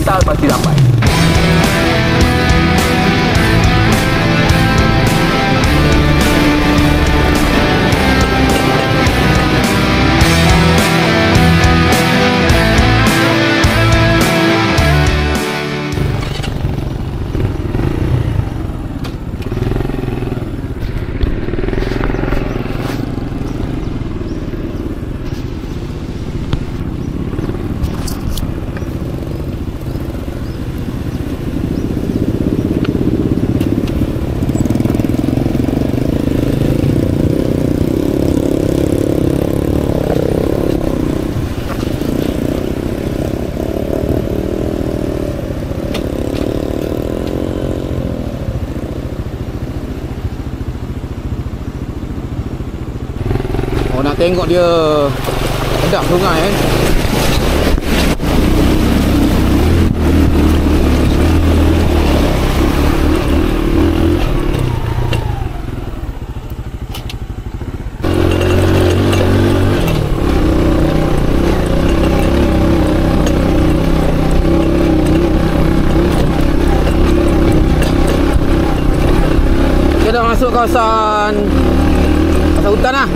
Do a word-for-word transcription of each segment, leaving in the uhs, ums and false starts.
hantar pasti dapat. Nak tengok dia dah sungai kan. Kita dah masuk kawasan kawasan hutan lah.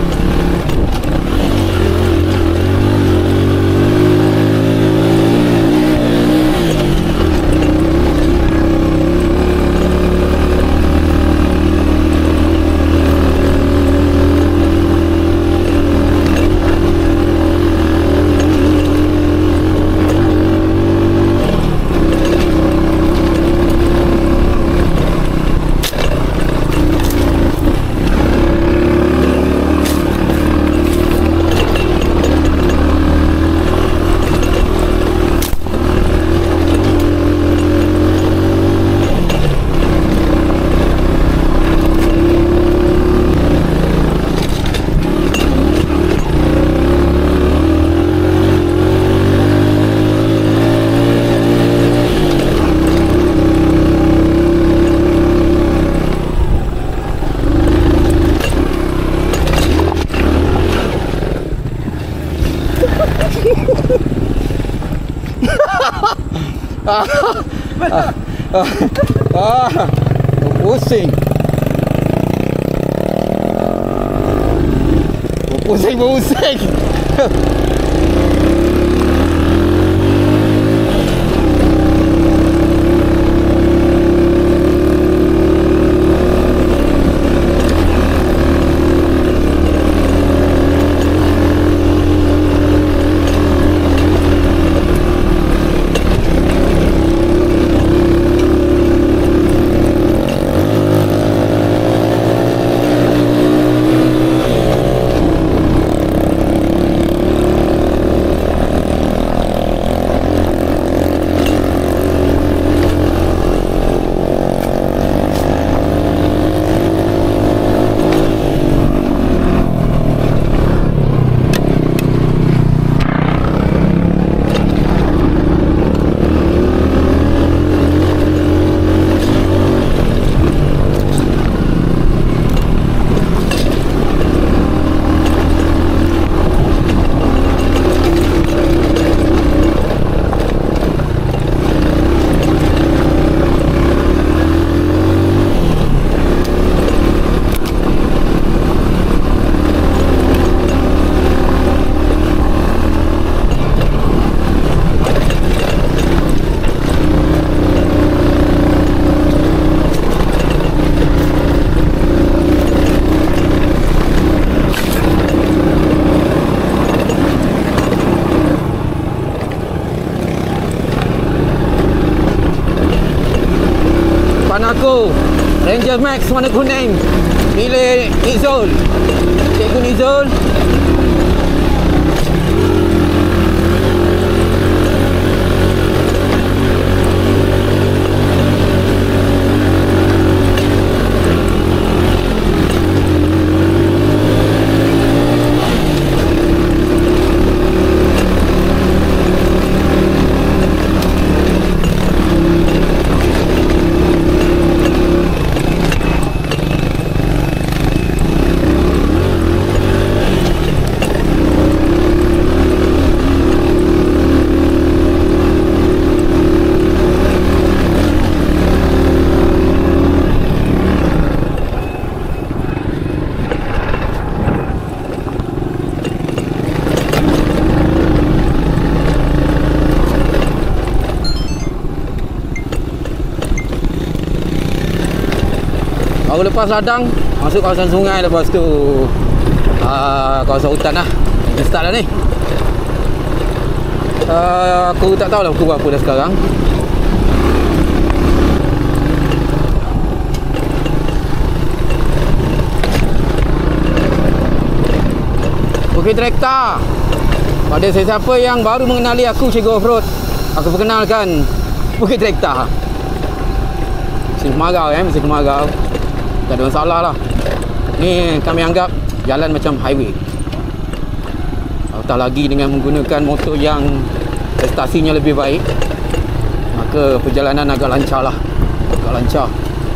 ah, ah, ah, ah, pusing, pusing, pusing. Aku Ranger Max warna kuning, pilih Nizul, Cikgu Nizul. Baru lepas ladang, masuk kawasan sungai, lepas tu uh, kawasan hutan lah. Kita start lah ni. uh, Aku tak tahu lah pukul berapa dah sekarang. Bukit Trekta. Pada sesiapa yang baru mengenali aku, Cikgu Offroad, aku perkenalkan Bukit Trekta. Mesin kemarau eh, mesin kemarau. Tak ada masalah lah. Ni kami anggap jalan macam highway. Apatah lagi dengan menggunakan motor yang prestasinya lebih baik, maka perjalanan agak lancar lah. Agak lancar.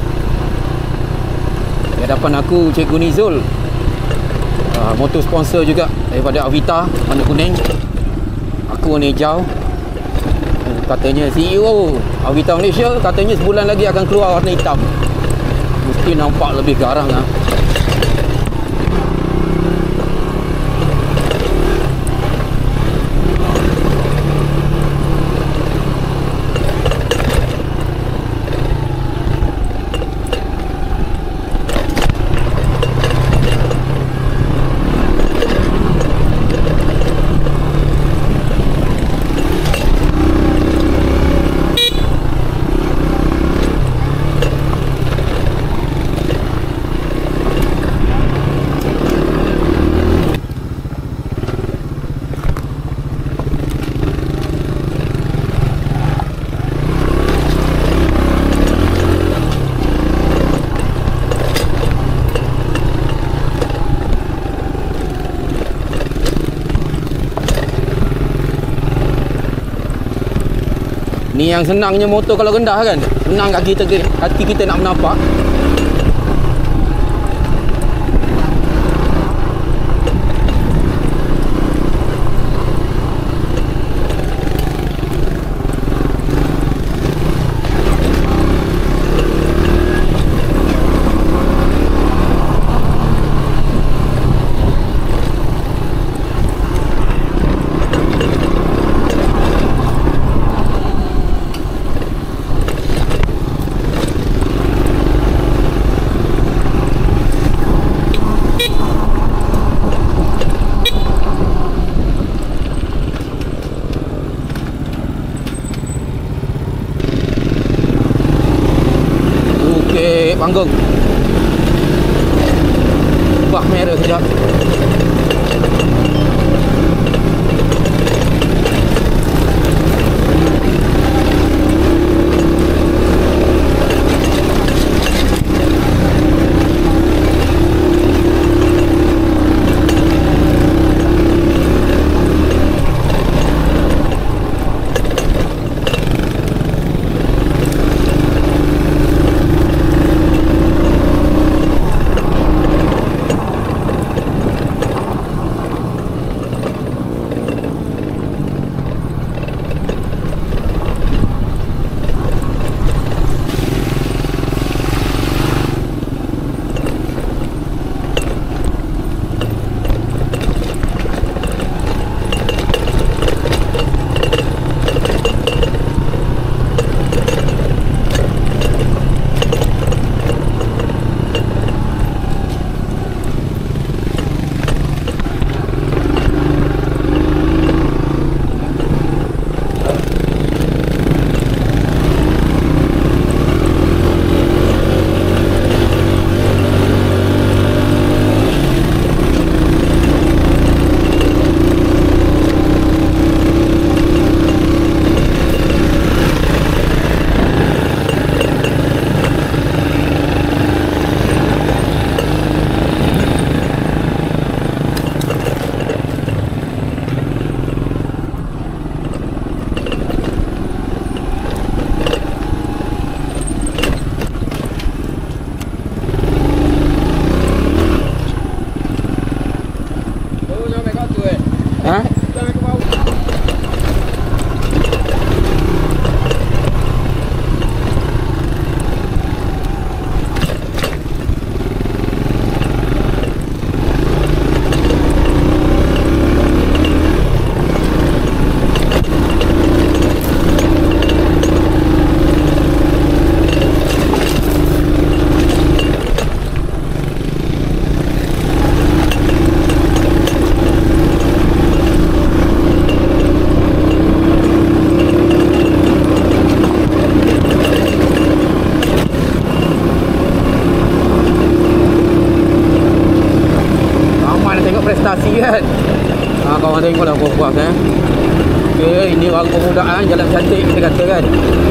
Di hadapan aku Cikgu Nizul, uh, motor sponsor juga daripada Avita warna kuning. Aku warna hijau. Katanya C E O Avita Malaysia, katanya sebulan lagi akan keluar warna hitam. Mesti nampak lebih garang lah. Ni yang senangnya motor kalau rendah kan. Senang kaki kita, kaki kita nak menampak. Panggung. Ubah merah sekejap. cantik kita kata kan.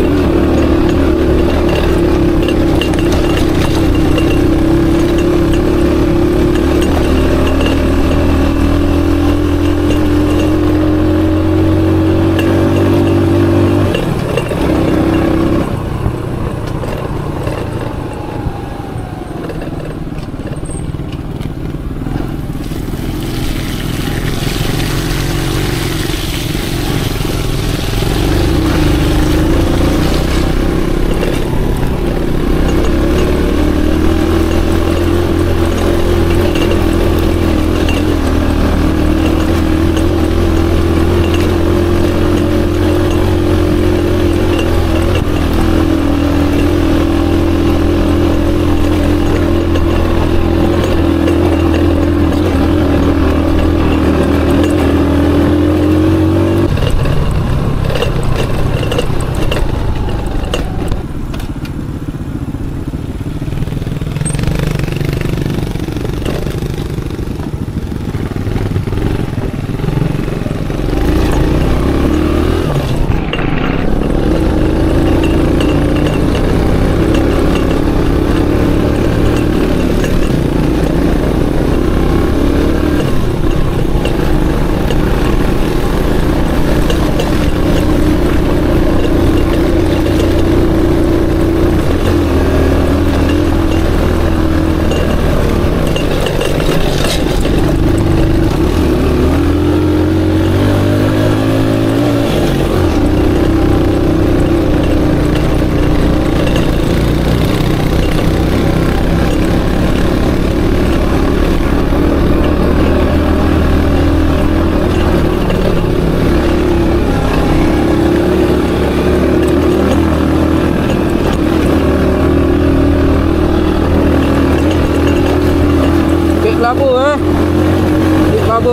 Kelabu eh. Bukit Kelabu.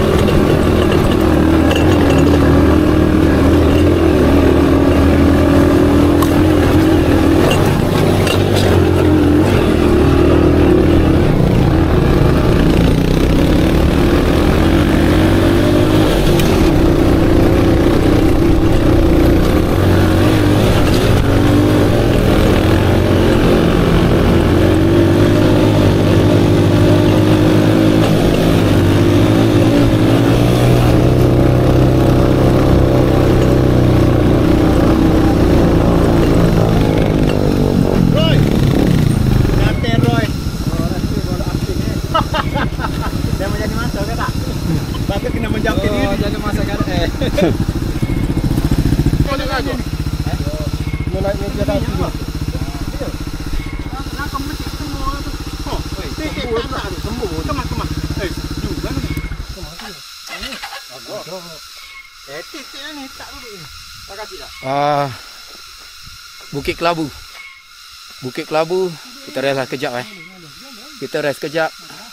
Ah, Bukit Kelabu. Bukit Kelabu. Kita rest lah kejap eh. Kita rest kejap.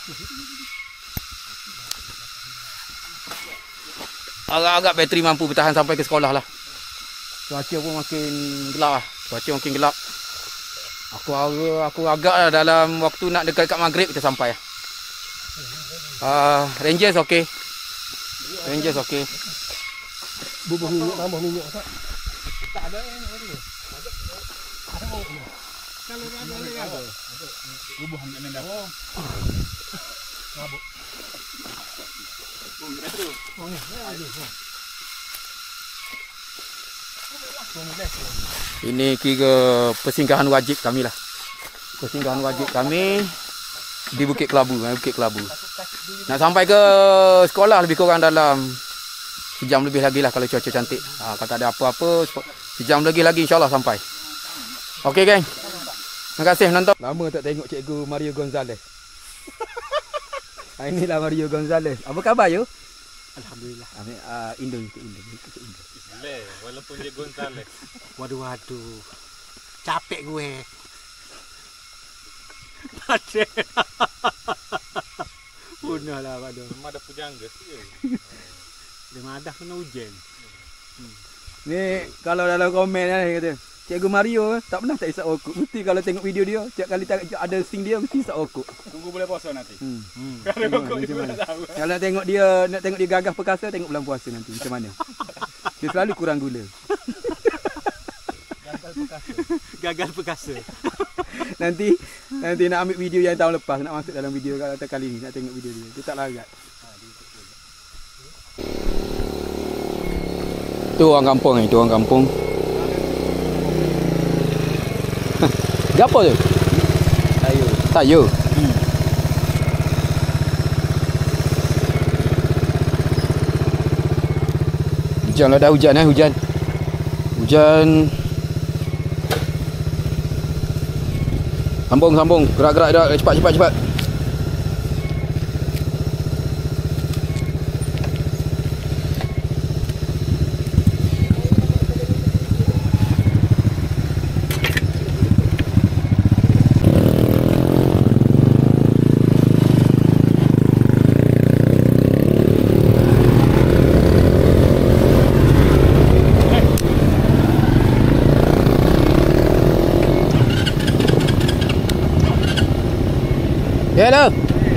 Agak-agak bateri mampu bertahan sampai ke sekolah lah. Cuaca pun makin gelap lah. Cuaca makin gelap. Aku aku agak lah dalam waktu nak dekat-dekat maghrib kita sampai lah. Ah, Rangers okey. Rangers okey. Bubuh minyak, tambah minyak tak? Tak ada yang ada. Ada mau. Kalau ada ada ada. Bubuh ambil mendak. Oh. Mabuk. Oh, ni tu. Oh ni, ada. Ini kira persinggahan wajib kami lah. Persinggahan wajib kami di Bukit Kelabu, Bukit Kelabu. Nak sampai ke sekolah lebih kurang dalam sejam lebih lagi lah kalau cuaca cantik. Ha, kalau tak ada apa-apa, sejam lagi lagi insyaAllah sampai. Okey geng. Terima kasih menonton. Lama tak tengok Cikgu Mario Gonzalez. Ha, inilah Mario Gonzalez. Apa khabar you? Alhamdulillah. Amin. Uh, Indo ikut Indo. Ikut Indo. Boleh, walaupun dia Gonzalez. Waduh waduh. Capek gue. Pade. Punah lah pada. Memang ada pujangga sih. Dia madah kena hujan. Hmm. Ni kalau dalam komen kan kata, Cikgu Mario tak pernah tak isap rokok. Mesti kalau tengok video dia, setiap kali tak ada sting dia mesti isap rokok. Tunggu bulan puasa nanti. Hmm. Hmm. Kalau rokok itu tak tahu. Kalau nak tengok dia, nak tengok dia gagah perkasa, tengok bulan puasa nanti macam mana. Dia selalu kurang gula. Gagal perkasa. Gagal perkasa. Nanti nanti nak ambil video yang tahun lepas, nak masuk dalam video kalau kali ni nak tengok video dia. Dia tak larat. Tu orang kampung ni, tu orang kampung. Gapo tu? Sayur. Sayur. Hmm. Hujan lah dah hujan eh, hujan. Hujan. Sambung, sambung. Gerak-gerak dah. Cepat, cepat, cepat. Yalah.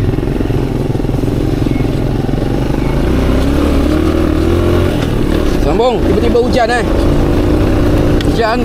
Sambung, tiba-tiba hujan eh. Hujan.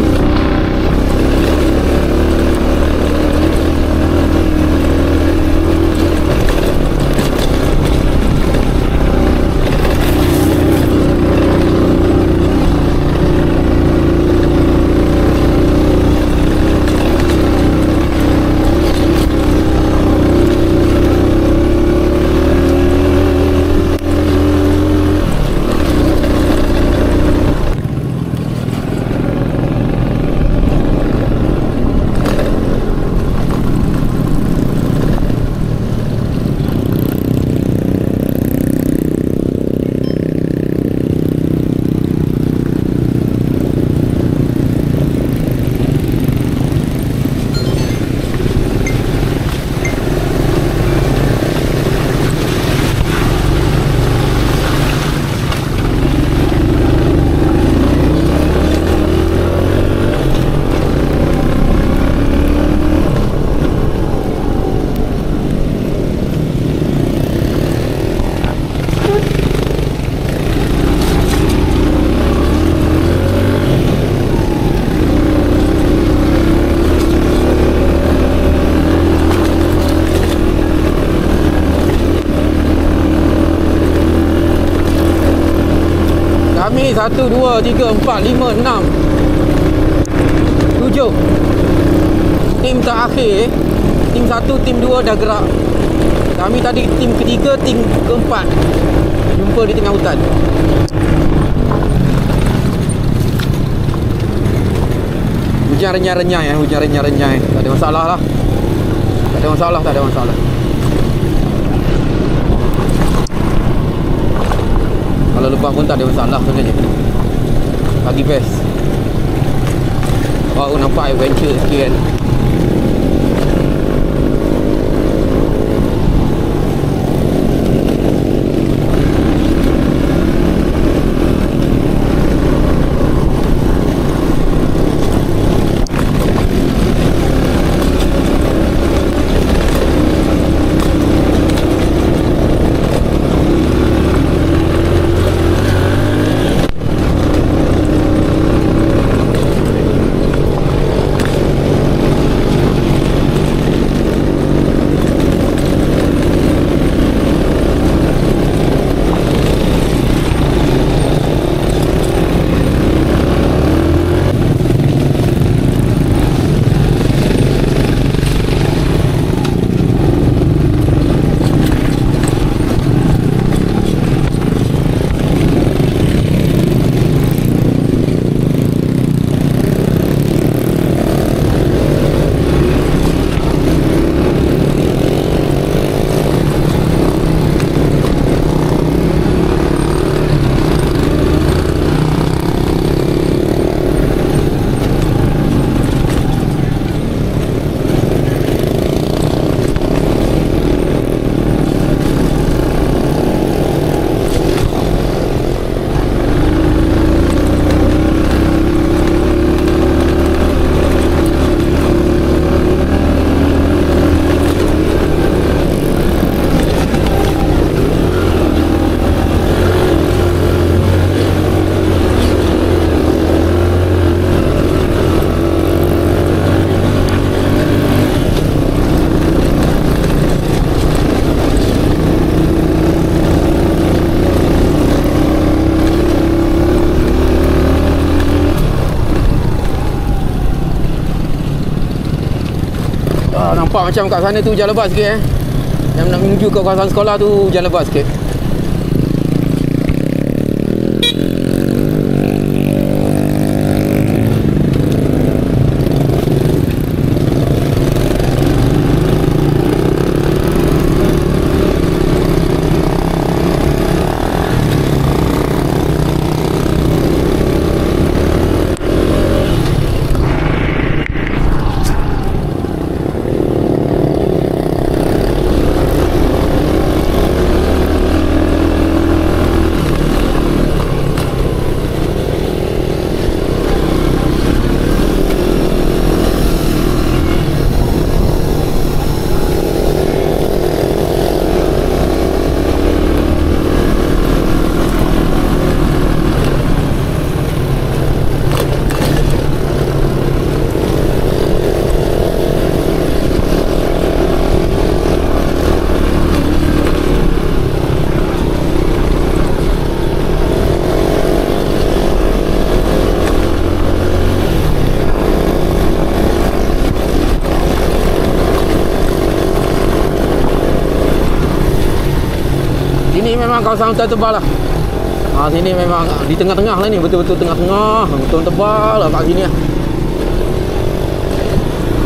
Kami satu, dua, tiga, empat, lima, enam, tujuh. Tim terakhir, tim satu, tim dua dah gerak. Kami tadi tim ketiga, tim keempat jumpa di tengah hutan. Hujan renyai-renyai eh, hujan renyai-renyai. Tak ada masalah lah. Tak ada masalah, tak ada masalah. Kalau lepas pun tak ada masalah sebenarnya. Lagi best. Baru nampak adventure sikit kan. nampak macam kat sana tu hujan lebat sikit eh. Yang nak menuju ke kawasan sekolah tu hujan lebat sikit. Ini memang kawasan hutan tebal lah. Ha, sini memang di tengah-tengah lah ni, betul-betul tengah-tengah, hutan tebal lah kat sini lah.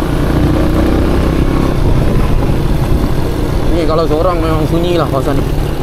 Ni kalau seorang memang sunyi lah kawasan ni.